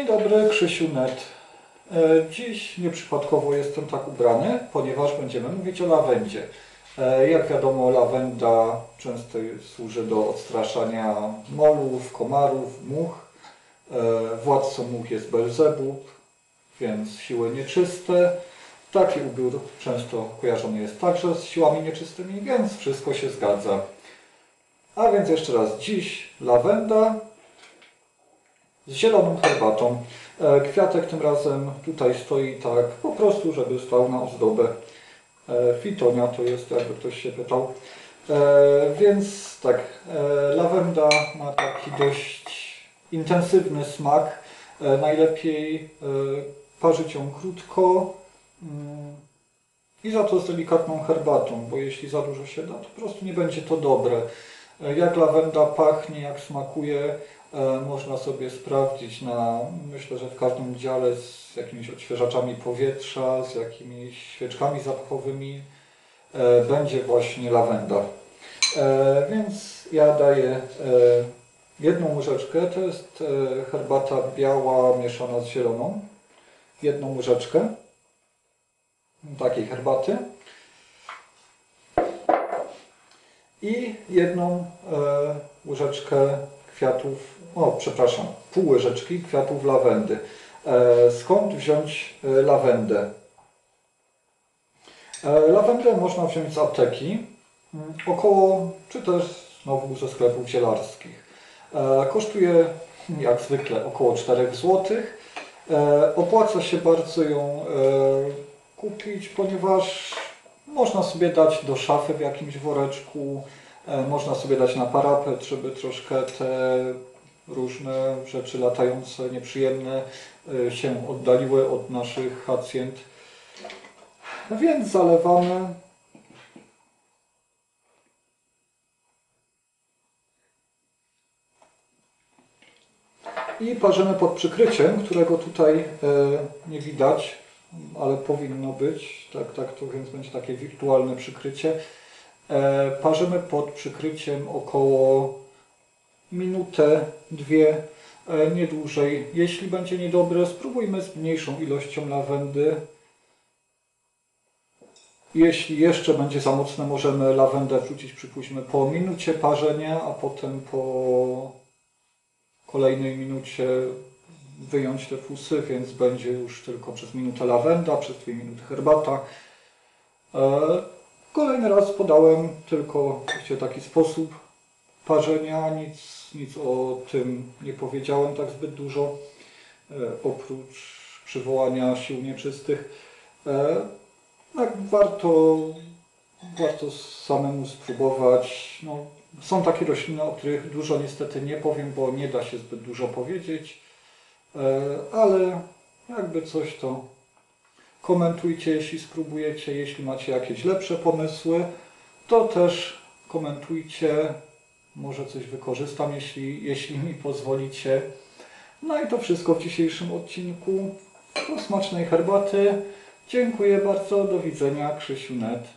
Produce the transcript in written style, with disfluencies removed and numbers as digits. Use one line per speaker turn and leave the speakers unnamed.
dobry, Krzysiu Net. Dziś nieprzypadkowo jestem tak ubrany, ponieważ będziemy mówić o lawendzie. Jak wiadomo, lawenda często służy do odstraszania molów, komarów, much. Władcą much jest Belzebub, więc siły nieczyste. Taki ubiór często kojarzony jest także z siłami nieczystymi, więc wszystko się zgadza. A więc jeszcze raz, dziś lawenda z zieloną herbatą. Kwiatek tym razem tutaj stoi tak po prostu, żeby stał na ozdobę. Fitonia to jest, jakby ktoś się pytał. Więc tak, lawenda ma taki dość intensywny smak. Najlepiej parzyć ją krótko i za to z delikatną herbatą, bo jeśli za dużo się da, to po prostu nie będzie to dobre. Jak lawenda pachnie, jak smakuje, można sobie sprawdzić myślę, że w każdym dziale z jakimiś odświeżaczami powietrza, z jakimiś świeczkami zapachowymi będzie właśnie lawenda. Więc ja daję jedną łyżeczkę, to jest herbata biała mieszana z zieloną. Jedną łyżeczkę takiej herbaty i jedną łyżeczkę kwiatów, pół łyżeczki kwiatów lawendy. Skąd wziąć lawendę? Lawendę można wziąć z apteki, czy też znowu ze sklepów zielarskich. Kosztuje jak zwykle około 4 zł. Opłaca się bardzo ją kupić, ponieważ można sobie dać do szafy w jakimś woreczku, można sobie dać na parapet, żeby troszkę te różne rzeczy latające, nieprzyjemne się oddaliły od naszych hacjent. Więc zalewamy. I parzymy pod przykryciem, którego tutaj nie widać, ale powinno być. Tak, to więc będzie takie wirtualne przykrycie. Parzymy pod przykryciem około minutę, dwie, nie dłużej. Jeśli będzie niedobre, spróbujmy z mniejszą ilością lawendy. Jeśli jeszcze będzie za mocne, możemy lawendę wrzucić, przypuśćmy, po minucie parzenia, a potem po kolejnej minucie wyjąć te fusy, więc będzie już tylko przez minutę lawenda, przez 2 minuty herbata. Kolejny raz podałem tylko w taki sposób parzenia, nic o tym nie powiedziałem tak zbyt dużo, oprócz przywołania sił nieczystych. Warto samemu spróbować. Są takie rośliny, o których dużo niestety nie powiem, bo nie da się zbyt dużo powiedzieć, ale jakby coś, to komentujcie, jeśli spróbujecie. Jeśli macie jakieś lepsze pomysły, to też komentujcie. Może coś wykorzystam, jeśli mi pozwolicie. No i to wszystko w dzisiejszym odcinku. Do smacznej herbaty. Dziękuję bardzo. Do widzenia. Krzysiu Net.